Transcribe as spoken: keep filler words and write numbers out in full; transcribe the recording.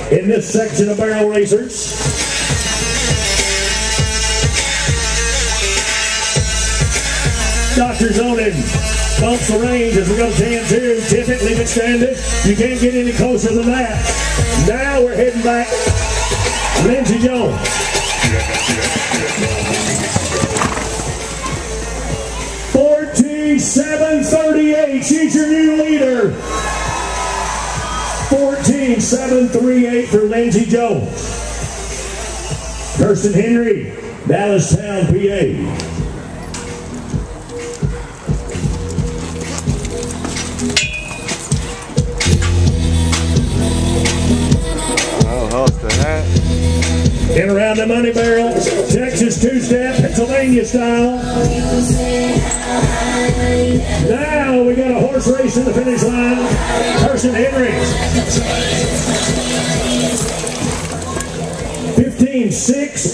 in this section of barrel racers. Doctor Zonin bumps the range as we go ten two. Tippet, leave it stranded. You can't get any closer than that. Now we're heading back. Lindsey Jones. fourteen seven thirty-eight. She's your new leader. fourteen seven thirty-eight for Lindsey Jones. Kirsten Henry, Dallas Town, P A. In around the money barrel, Texas two-step, Pennsylvania style. Now we got a horse race in the finish line. Kirsten Henry. fifteen six.